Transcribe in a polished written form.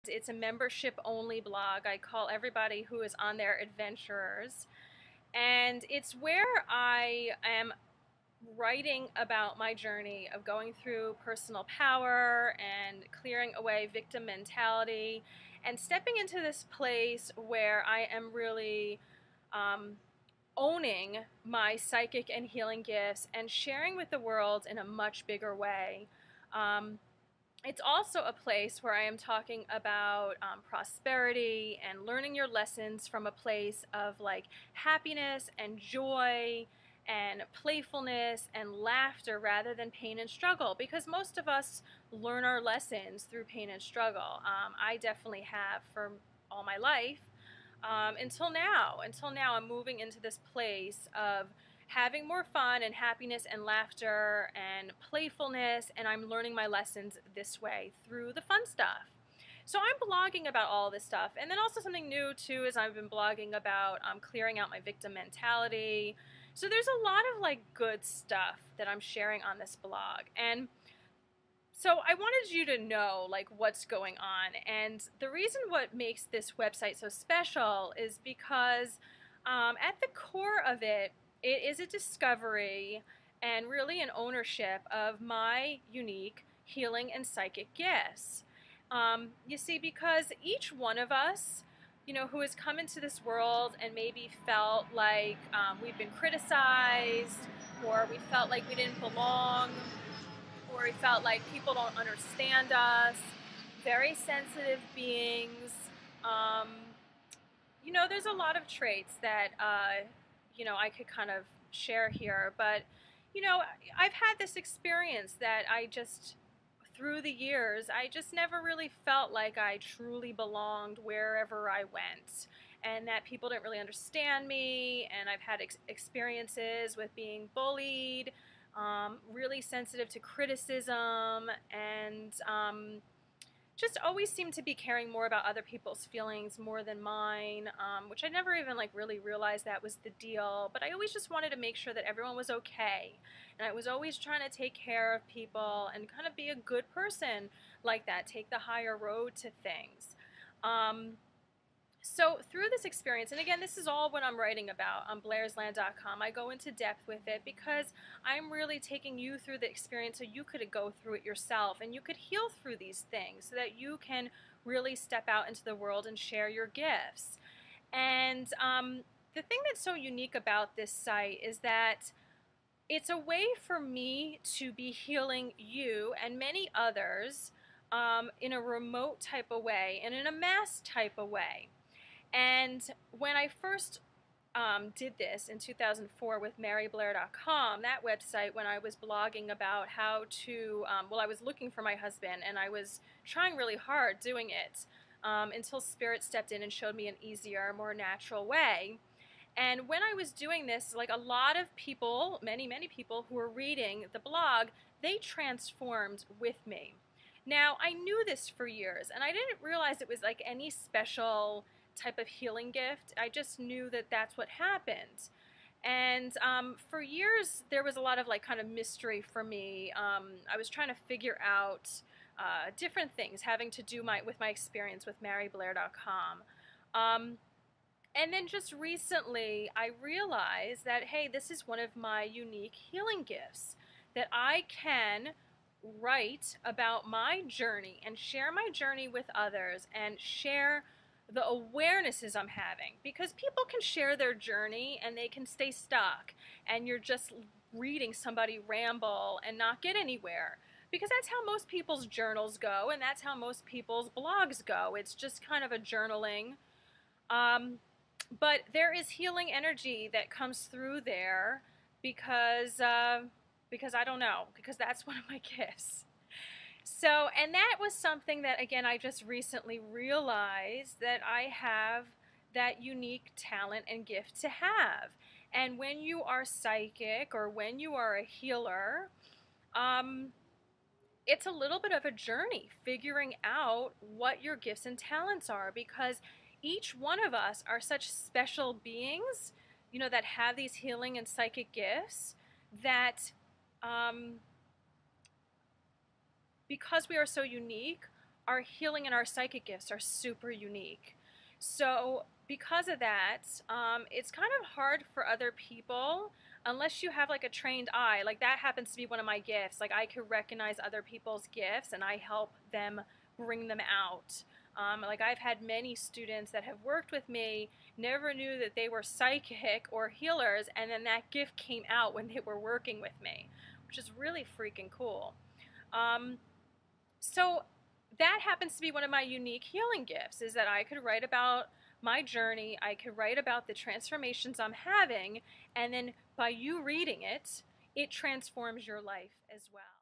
It's a membership only blog. I call everybody who is on there adventurers. And it's where I am writing about my journey of going through personal power and clearing away victim mentality and stepping into this place where I am really um, owning my psychic and healing gifts and sharing with the world in a much bigger way. Um, it's also a place where I am talking about prosperity and learning your lessons from a place of like happiness and joy and playfulness and laughter rather than pain and struggle, because most of us learn our lessons through pain and struggle. I definitely have for all my life, until now. Until now, I'm moving into this place of having more fun and happiness and laughter and playfulness, and I'm learning my lessons this way through the fun stuff. So I'm blogging about all this stuff. And then also something new too is I've been blogging about clearing out my victim mentality. So there's a lot of like good stuff that I'm sharing on this blog. And so I wanted you to know like what's going on. And the reason what makes this website so special is because at the core of it, it is a discovery and really an ownership of my unique healing and psychic gifts. You see, because each one of us, you know, who has come into this world and maybe felt like we've been criticized, or we felt like we didn't belong, or we felt like people don't understand us, very sensitive beings. Um, you know, there's a lot of traits that, you know, I could kind of share here, but, you know, I've had this experience that I just, through the years, I just never really felt like I truly belonged wherever I went, and that people didn't really understand me, and I've had experiences with being bullied, really sensitive to criticism, and just always seemed to be caring more about other people's feelings more than mine, which I never even like really realized that was the deal. But I always just wanted to make sure that everyone was okay, and I was always trying to take care of people and kind of be a good person like that, take the higher road to things. So through this experience, and again, this is all what I'm writing about on blairsland.com. I go into depth with it because I'm really taking you through the experience so you could go through it yourself and you could heal through these things so that you can really step out into the world and share your gifts. And the thing that's so unique about this site is that it's a way for me to be healing you and many others in a remote type of way and in a mass type of way. And when I first did this in 2004 with maryblair.com, that website, when I was blogging about how to, well, I was looking for my husband and I was trying really hard doing it until Spirit stepped in and showed me an easier, more natural way. And when I was doing this, like a lot of people, many, many people who were reading the blog, they transformed with me. Now, I knew this for years, and I didn't realize it was like any special type of healing gift. I just knew that that's what happened. And for years, there was a lot of like kind of mystery for me. I was trying to figure out different things having to do with my experience with maryblair.com. And then just recently, I realized that, hey, this is one of my unique healing gifts, that I can write about my journey and share my journey with others and share the awarenesses I'm having, because people can share their journey and they can stay stuck and you're just reading somebody ramble and not get anywhere, because that's how most people's journals go and that's how most people's blogs go. It's just kind of a journaling. But there is healing energy that comes through there because I don't know, because that's one of my gifts. So, and that was something that, again, I just recently realized that I have that unique talent and gift to have. And when you are psychic or when you are a healer, it's a little bit of a journey figuring out what your gifts and talents are, because each one of us are such special beings, you know, that have these healing and psychic gifts that because we are so unique, our healing and our psychic gifts are super unique. So because of that, it's kind of hard for other people unless you have like a trained eye. Like that happens to be one of my gifts. Like I could recognize other people's gifts and I help them bring them out. Like I've had many students that have worked with me, never knew that they were psychic or healers, and then that gift came out when they were working with me, which is really freaking cool. Um, so that happens to be one of my unique healing gifts, is that I could write about my journey, I could write about the transformations I'm having, and then by you reading it, it transforms your life as well.